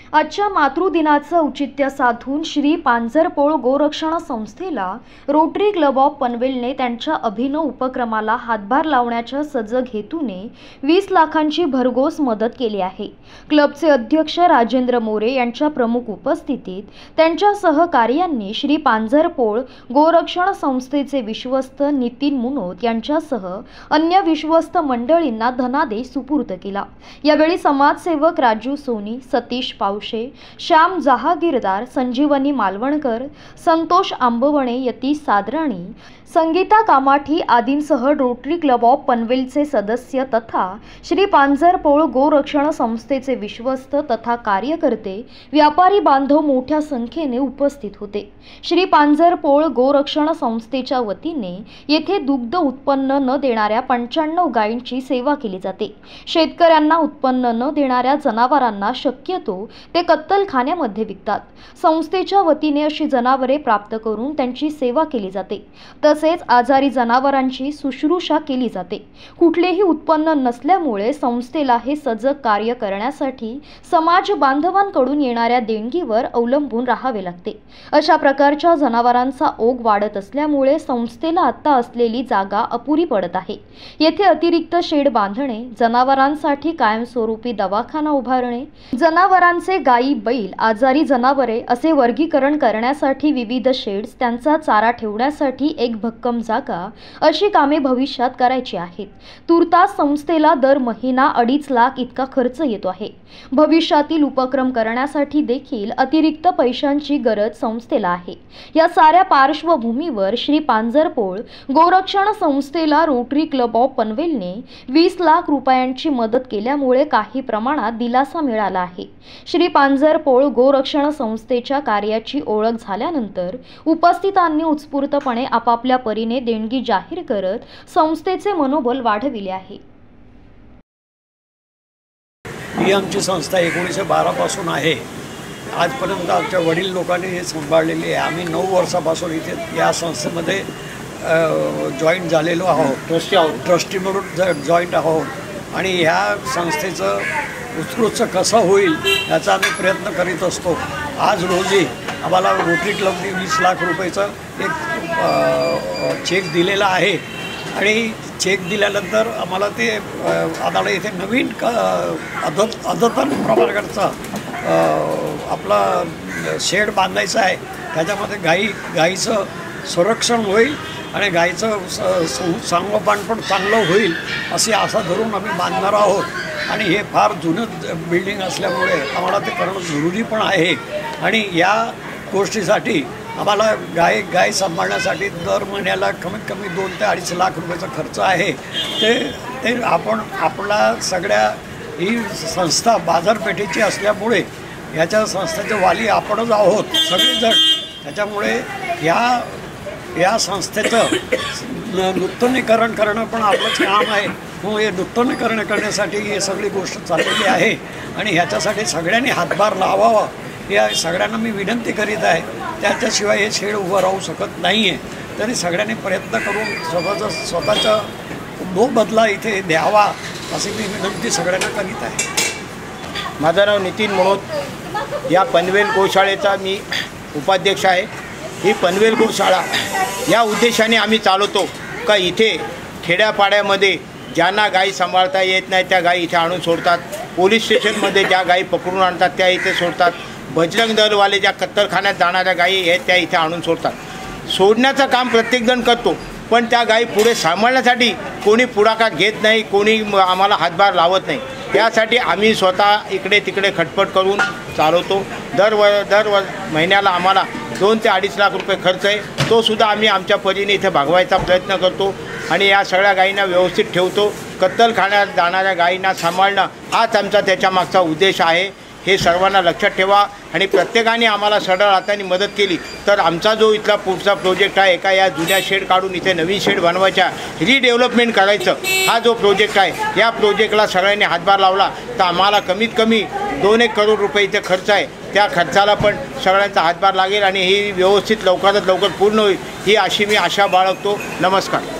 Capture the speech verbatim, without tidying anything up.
आजच्या मातृदिनाचं औचित्य साधून श्री पांजरपोळ गोरक्षण संस्थेला रोटरी क्लब ऑफ पनवेलने त्यांच्या अभिनव उपक्रमाला हातभार लावण्याच्या सजग हेतूने वीस लाखांची भरघोस मदत केली आहे। क्लबचे अध्यक्ष राजेंद्र मोरे यांच्या प्रमुख उपस्थितीत त्यांच्या सहकार्यांनी श्री पांजरपोळ गोरक्षण संस्थेचे विश्वस्त नितीन मुनोत यांच्यासह अन्य विश्वस्त मंडळींना धनादेश सुपूर्द केला। यावेळी समाजसेवक राजू सोनी, सतीश पावशे, श्याम जहागीरदार, संजीवनी मालवणकर, संतोष आंबवणे, यतीश सादराणी, संगीता कामाठी आदींसह रोटरी क्लब ऑफ पनवेलचे सदस्य तथा श्री पांजरपोळ गोरक्षण संस्थेचे विश्वस्त तथा कार्यकर्ते, व्यापारी बांधव मोठ्या संख्येने उपस्थित होते। श्री पांजरपोळ गोरक्षण संस्थेच्या वतीने येथे दुग्ध उत्पन्न न देणाऱ्या पंच्याण्णव गायींची सेवा केली जाते। शेतकऱ्यांना उत्पन्न न देणाऱ्या जनावरांना शक्यतो ते कत्तलखान्यामध्ये विकतात। संस्थेच्या वतीने अशी जनावरे प्राप्त करून त्यांची सेवा केली जाते। तसेच आजारी जनावरांची शुश्रूषा केली जाते। कुठलेही उत्पन्न नसल्यामुळे संस्थेला हे सजग कार्य करण्यासाठी समाज बांधवांकडून येणाऱ्या देणगीवर अवलंबून राहावे लागते। अशा प्रकारच्या जनावरांचा ओघ वाढत असल्यामुळे संस्थेला आता असलेली जागा अपुरी पडत आहे। येथे अतिरिक्त शेड बांधणे, जनावरांसाठी कायमस्वरूपी दवाखाना उभारणे, जनावरांचे गायी, बैल, आजारी जनावरे असे वर्गीकरण करण्यासाठी विविध शेड्स, त्यांचा चारा ठेवण्यासाठी एक भक्कम जागा अशी कामे भविष्यात करायची आहेत। तुर्तास संस्थेला दर महिना अडीच लाख इतका खर्च येतो आहे। भविष्यातील उपक्रम करण्यासाठी देखील अतिरिक्त पैशांची गरज संस्थेला आहे। या साऱ्या पार्श्वभूमीवर श्री पांजरपोळ गोरक्षण संस्थेला रोटरी क्लब ऑफ पनवेलने वीस लाख रुपयांची मदत केल्यामुळे काही प्रमाणात दिलासा मिळाला आहे। श्री पांजरपोळ गोरक्षण संस्थेच्या कार्याची ओळख झाल्यानंतर उपस्थितांनी उत्स्फूर्तपणे आपापल्या परीने देणगी जाहीर करत संस्थेचे मनोबल वाढविले आहे। ही आमची संस्था एकोणीसशे बारा पासून आहे। आजपर्यंत आमच्या वडील लोकांनी हे सांभाळलेली आहे। आम्ही नऊ वर्षापासून इथे या संस्थेमध्ये जॉईन झालेलो आहोत, ट्रस्टी आहोत ट्रस्टी म्हणून जॉईंट आहोत आणि ह्या संस्थेचं उत्कृष्ट कसं होईल याचा आम्ही प्रयत्न करीत असतो। आज रोजी आम्हाला रोटरी क्लबने वीस लाख रुपयाचं एक चेक दिलेला आहे आणि चेक दिल्यानंतर आम्हाला ते आम्हाला इथे नवीन क अदत अद्यतन प्रकारचा आपला शेड बांधायचा आहे। त्याच्यामध्ये गाई गाईचं संरक्षण होईल आणि गाईचं संगोपन पण चांगलं होईल अशी आशा धरून आम्ही बांधणार आहोत। आणि हे फार जुनं बिल्डिंग असल्यामुळे आम्हाला ते करणं जरुरी पण आहे आणि या गोष्टीसाठी आम्हाला गाय गाय सांभाळण्यासाठी दर महिन्याला कमीत कमी दोन ते अडीच लाख रुपयाचा खर्च आहे। ते ते आपण आपला सगळ्या ही संस्था बाजारपेठेची असल्यामुळे याच्या संस्थेचे वाली आपणच आहोत सगळेजण। त्याच्यामुळे या या संस्थेचं नूतनीकरण करणं पण आपलंच काम आहे। मग हे नूतनीकरण करण्यासाठी ही सगळी गोष्ट चाललेली आहे आणि ह्याच्यासाठी सगळ्यांनी हातभार लावावा या सगळ्यांना मी विनंती करीत आहे। त्याच्याशिवाय हे शेड उभं राहू शकत नाही आहे। तरी सगळ्यांनी प्रयत्न करून स्वतःचा स्वतःचा मोबदला इथे द्यावा अशी मी विनंती सगळ्यांना करीत आहे। माझं नाव नितीन मुनोत, या पनवेल गोशाळेचा मी उपाध्यक्ष आहे। ही पनवेल गोशाळा या उद्देशाने आम्ही चालवतो का इथे खेड्यापाड्यामध्ये ज्यांना गायी सांभाळता येत नाही त्या गायी इथे आणून सोडतात। पोलीस स्टेशनमध्ये ज्या गायी पकडून आणतात त्या इथे सोडतात। बजरंग दलवाले ज्या कत्तलखान्यात जाणाऱ्या गायी आहेत त्या इथे आणून सोडतात। सोडण्याचं काम प्रत्येकजण करतो पण त्या गायी पुढे सांभाळण्यासाठी कोणी पुढाकार घेत नाही, कोणी आम्हाला हातभार लावत नाही। त्यासाठी आम्ही स्वतः इकडे तिकडे खटपट करून चालवतो। दर व दर व महिन्याला आम्हाला दोन ते अडीच लाख रुपये खर्च आहे, तो सुद्धा आम्ही आमच्या परीने इथे भागवायचा प्रयत्न करतो आणि या सगळ्या गायींना व्यवस्थित ठेवतो। कत्तलखान्यात जाणाऱ्या गायींना सांभाळणं हाच आमचा त्याच्यामागचा उद्देश आहे। हे सर्वांना लक्षात ठेवा आणि प्रत्येकाने आम्हाला सरळ हाताने मदत केली तर आमचा जो इथला पुढचा प्रोजेक्ट आहे एका या जुन्या शेड काढून इथे नवीन शेड बनवायच्या रिडेव्हलपमेंट करायचं हा जो प्रोजेक्ट आहे या प्रोजेक्टला सगळ्यांनी हातभार लावला तर आम्हाला कमीत कमी दोन एक करोड रुपये इथे खर्च आहे। त्या खर्चाला पण सगळ्यांचा हातभार लागेल आणि ही व्यवस्थित लवकरात लवकर पूर्ण होईल ही अशी मी आशा बाळगतो। नमस्कार।